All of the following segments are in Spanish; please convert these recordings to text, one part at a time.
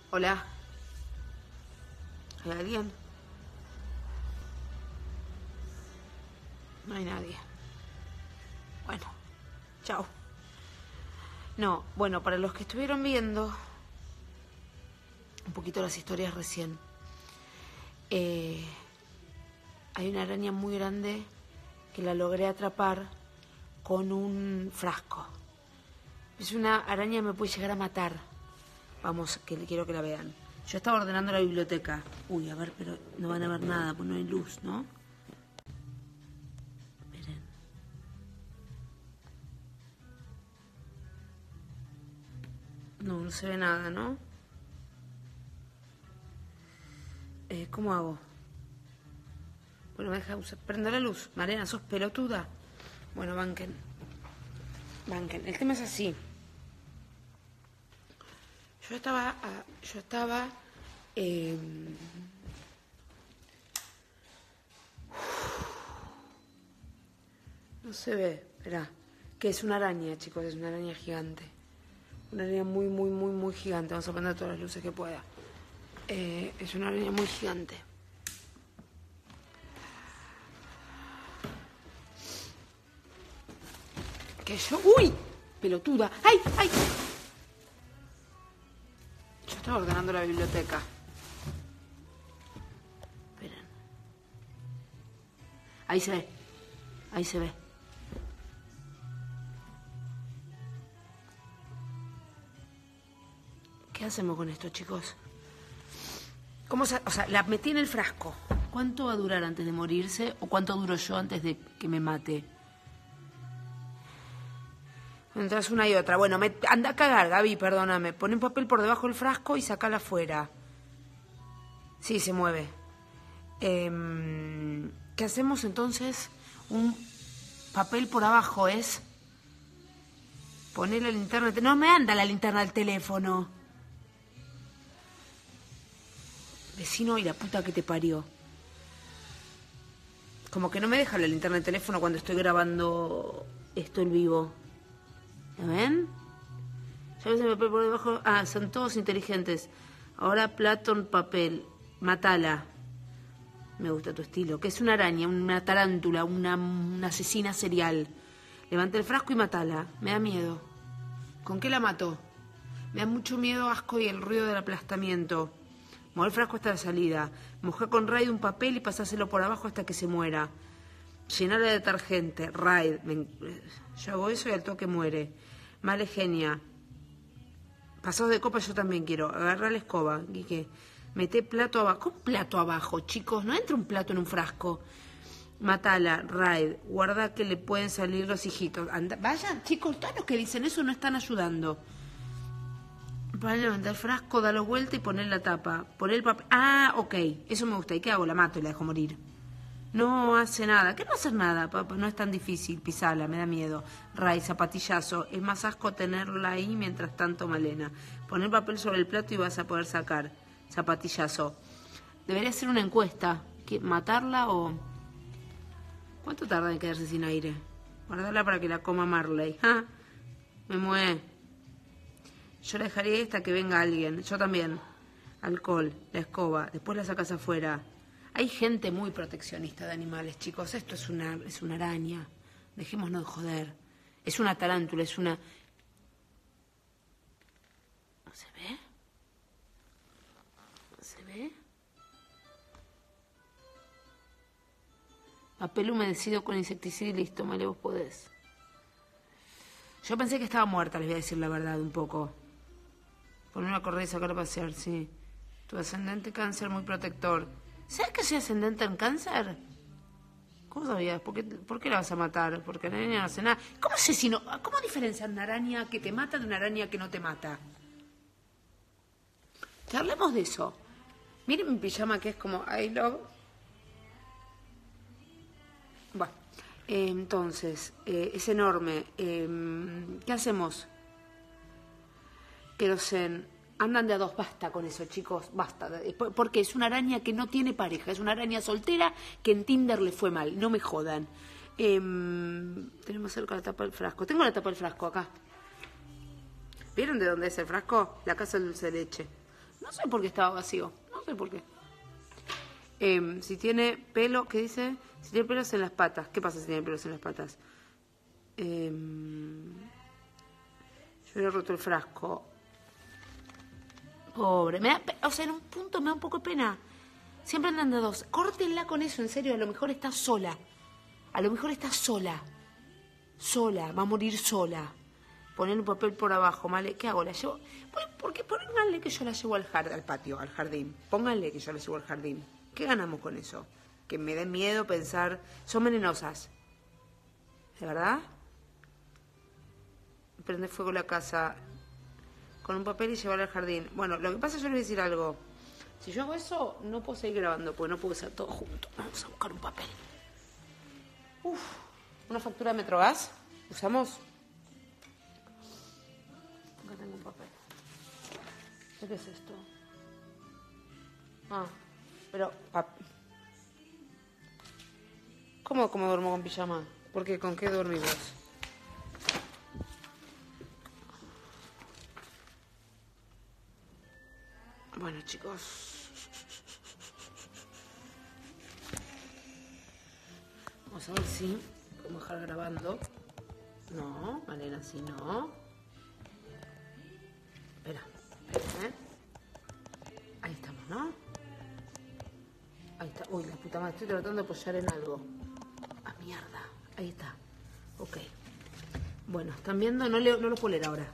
Hola. ¿Hay alguien? No hay nadie. Bueno, chao. No, bueno, para los que estuvieron viendo un poquito las historias recién, hay una araña muy grande que la logré atrapar con un frasco. Es una araña que me puede llegar a matar. Vamos, que quiero que la vean. Yo estaba ordenando la biblioteca. Uy, a ver, pero no van a ver nada, pues no hay luz, ¿no? Miren. No, no se ve nada, ¿no? ¿Cómo hago? Bueno, me deja usar. Prende la luz. Mariana, sos pelotuda. Bueno, banquen. Banquen. El tema es así. Yo estaba... no se ve, esperá. Que es una araña, chicos, es una araña gigante. Una araña muy gigante. Vamos a prender todas las luces que pueda. Es una araña muy gigante. Que yo... ¡Uy! Pelotuda. ¡Ay! ¡Ay! Yo estaba ordenando la biblioteca. Esperen. Ahí se ve. Ahí se ve. ¿Qué hacemos con esto, chicos? ¿Cómo se...? O sea, la metí en el frasco. ¿Cuánto va a durar antes de morirse? ¿O cuánto duro yo antes de que me mate? Entras una y otra. Bueno, anda a cagar, Gaby, perdóname. Pon un papel por debajo del frasco y sacala afuera. Sí, se mueve. ¿Qué hacemos entonces? Un papel por abajo es... Poner la linterna... No me anda la linterna del teléfono. Vecino y la puta que te parió. Como que no me deja la linterna del teléfono cuando estoy grabando esto en vivo. ¿Ya ven? Ya ves el papel por debajo. Ah, son todos inteligentes. Ahora Platón, papel. Matala. Me gusta tu estilo. Que es una araña, una tarántula, una asesina serial. Levanta el frasco y matala. Me da miedo. ¿Con qué la mató? Me da mucho miedo, asco y el ruido del aplastamiento. Mover el frasco hasta la salida. Mojar con Raid un papel y pasárselo por abajo hasta que se muera. Llenar de detergente. Raid. Yo hago eso y al toque muere. Male genia. Pasados de copa yo también quiero. Agarrar la escoba. Quique. Mete plato abajo. ¿Cómo plato abajo, chicos? No entra un plato en un frasco. Matala. Raid. Guarda que le pueden salir los hijitos. Vayan, chicos. Todos los que dicen eso no están ayudando. Para levantar el frasco, darlo vuelta y poner la tapa. Poner el papel. Ah, ok. Eso me gusta. ¿Y qué hago? La mato y la dejo morir. No hace nada. ¿Qué no hacer nada, papá? No es tan difícil. Pisala, me da miedo. Ray, zapatillazo. Es más asco tenerla ahí mientras tanto, Malena. Poner papel sobre el plato y vas a poder sacar. Zapatillazo. Debería ser una encuesta. ¿Matarla o...? ¿Cuánto tarda en quedarse sin aire? Guardarla para que la coma Marley. ¿Ah? Me mueve. Yo la dejaría hasta que venga alguien. Yo también. Alcohol, la escoba. Después la sacas afuera. Hay gente muy proteccionista de animales, chicos. Esto es una araña. Dejémonos de joder. Es una tarántula, es una... ¿No se ve? ¿No se ve? Papel humedecido con insecticida y listo, Male, vos podés. Yo pensé que estaba muerta, les voy a decir la verdad, un poco. Ponerla a correr y sacar a pasear, sí. Tu ascendente cáncer muy protector. ¿Sabes que soy ascendente en cáncer? ¿Cómo sabías? ¿Por qué la vas a matar? Porque la araña no hace nada. ¿Cómo sé si no? ¿Cómo diferenciar una araña que te mata de una araña que no te mata? Charlemos de eso. Miren mi pijama que es como I love. Bueno, entonces, es enorme. ¿Qué hacemos? Querosén. Andan de a dos, basta con eso, chicos, basta. Porque es una araña que no tiene pareja, es una araña soltera que en Tinder le fue mal, no me jodan. Tenemos cerca la tapa del frasco. Tengo la tapa del frasco acá. ¿Vieron de dónde es el frasco? La casa del dulce de leche. No No sé por qué estaba vacío. No sé por qué. Si tiene pelo, ¿qué dice? Si tiene pelos en las patas. ¿Qué pasa si tiene pelos en las patas? Yo le he roto el frasco. Pobre. O sea, en un punto me da un poco de pena. Siempre andan de dos. Córtenla con eso, en serio. A lo mejor está sola. A lo mejor está sola. Sola. Va a morir sola. Poner un papel por abajo, ¿vale? ¿Qué hago? ¿La llevo? Porque pónganle que yo la llevo al patio, al jardín. Pónganle que yo la llevo al jardín. ¿Qué ganamos con eso? Que me dé miedo pensar... Son venenosas. ¿De verdad? Prende fuego la casa con un papel y llevarla al jardín. Bueno, lo que pasa es que yo les voy a decir algo. Si yo hago eso, no puedo seguir grabando, porque no puedo hacer todo junto. Vamos a buscar un papel. Uf, una factura de Metrogas. ¿Usamos? Acá tengo un papel. ¿Qué es esto? Ah, pero... ¿Cómo duermo con pijama? ¿Por qué? ¿Con qué dormimos? Bueno, chicos. Vamos a ver si podemos dejar grabando. No, Malena, si no. Espera, ¿eh? Ahí estamos, ¿no? Ahí está. Uy, la puta madre, estoy tratando de apoyar en algo. Ah, mierda. Ahí está. Ok. Bueno, ¿están viendo? No lo puedo leer ahora.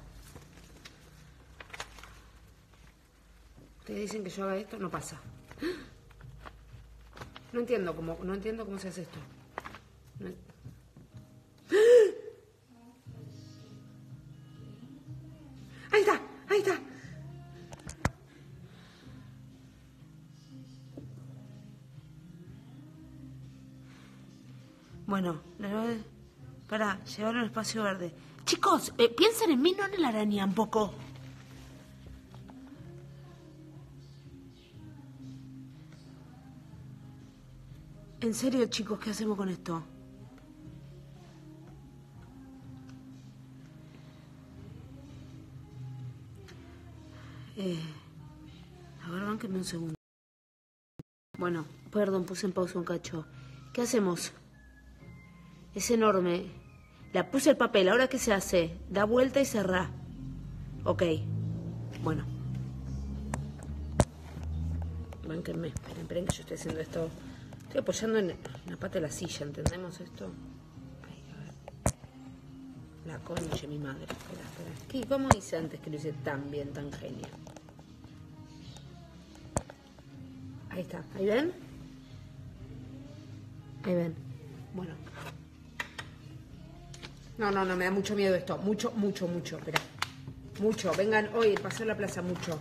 Ustedes dicen que yo haga esto, no pasa. No entiendo cómo se hace esto. No... Ahí está, ahí está. Bueno, para llevarlo al espacio verde. Chicos, piensen en mí, no en la araña un poco. En serio, chicos, ¿qué hacemos con esto? A ver, bánquenme un segundo. Bueno, perdón, puse en pausa un cacho. ¿Qué hacemos? Es enorme. La puse el papel, ¿ahora qué se hace? Da vuelta y cerrá. Ok. Bueno. Bánquenme, esperen que yo estoy haciendo esto. Estoy apoyando en la pata de la silla, ¿entendemos esto? Ay, a ver. La concha, mi madre. Espera. ¿Qué? ¿Cómo hice antes que lo hice tan bien, tan genial? Ahí está. ¿Ahí ven? Ahí ven. Bueno. No, me da mucho miedo esto. Mucho. Espera. Mucho. Vengan hoy, paseo a la plaza, mucho.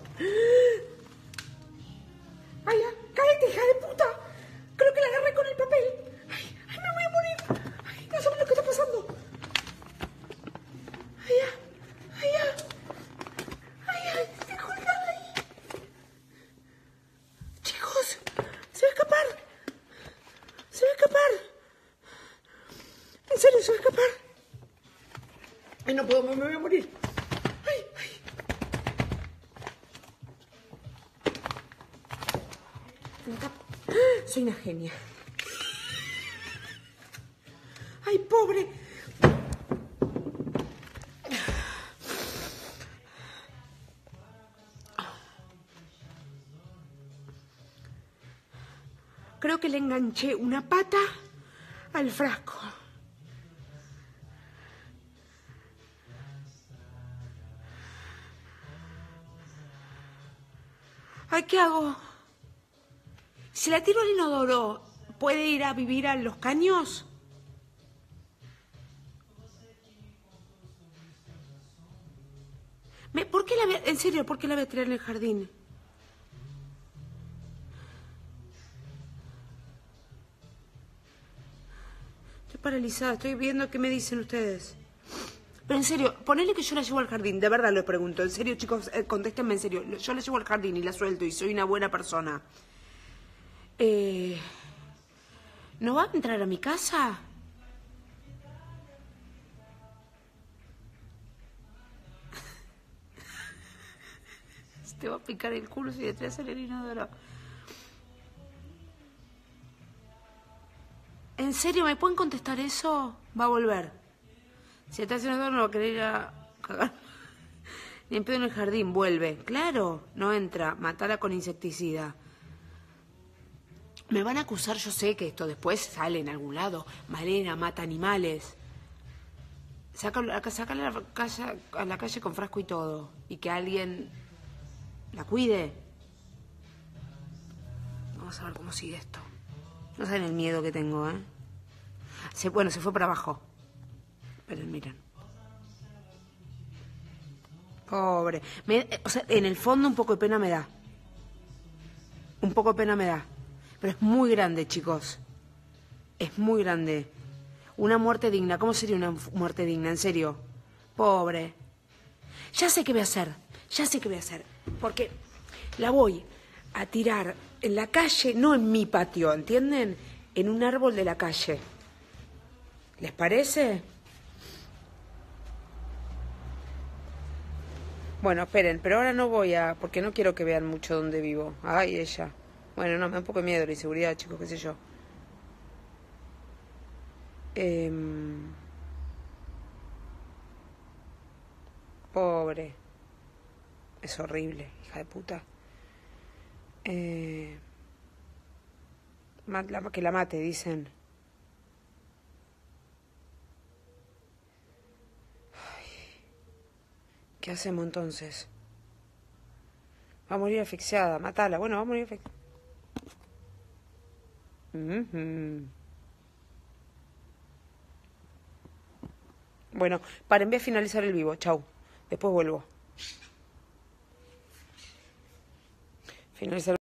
¡Ay, ya! ¡Cállate, hija de puta! Creo que la agarré con el papel. ¡Ay, me voy a morir! ¡Ay, no sabes lo que está pasando! ¡Ay, ya! ¡Está colgada ahí! Chicos, se va a escapar. En serio, se va a escapar. Ay, no puedo, me voy a morir. Ay. Soy una genia. Ay, pobre. Creo que le enganché una pata al frasco. Ay, ¿qué hago? Si la tiro al inodoro, ¿puede ir a vivir a Los Caños? ¿Por qué en serio, ¿por qué la voy a tirar en el jardín? Estoy paralizada, estoy viendo qué me dicen ustedes. Pero en serio, ponele que yo la llevo al jardín, de verdad lo pregunto. En serio, chicos, contéstenme en serio. Yo la llevo al jardín y la suelto y soy una buena persona. ¿No va a entrar a mi casa? Te va a picar el culo si le traes el inodoro. ¿En serio me pueden contestar eso? Va a volver. Si está haciendo todo, no va a querer ir a cagar. Ni en pedo en el jardín, vuelve. Claro, no entra. Matala con insecticida. Me van a acusar, yo sé que esto después sale en algún lado. Malena mata animales. Sácala a la calle con frasco y todo. Y que alguien la cuide. Vamos a ver cómo sigue esto. No saben el miedo que tengo, ¿eh? Bueno, se fue para abajo. Esperen, miren. Pobre. O sea, en el fondo un poco de pena me da. Un poco de pena me da. Pero es muy grande, chicos. Es muy grande. Una muerte digna. ¿Cómo sería una muerte digna? En serio. Pobre. Ya sé qué voy a hacer. Ya sé qué voy a hacer. Porque la voy a tirar en la calle, no en mi patio, ¿entienden? En un árbol de la calle. ¿Les parece? Bueno, esperen, pero ahora no voy a... porque no quiero que vean mucho dónde vivo. Ay, ella. Bueno, no, me da un poco de miedo la inseguridad, chicos, qué sé yo. Pobre. Es horrible, hija de puta. Que la mate, dicen. Ay, ¿qué hacemos entonces? Va a morir asfixiada, matala. Bueno, va a morir asfixiada. Bueno, paren, voy a finalizar el vivo. Chau. Después vuelvo. Finalizar.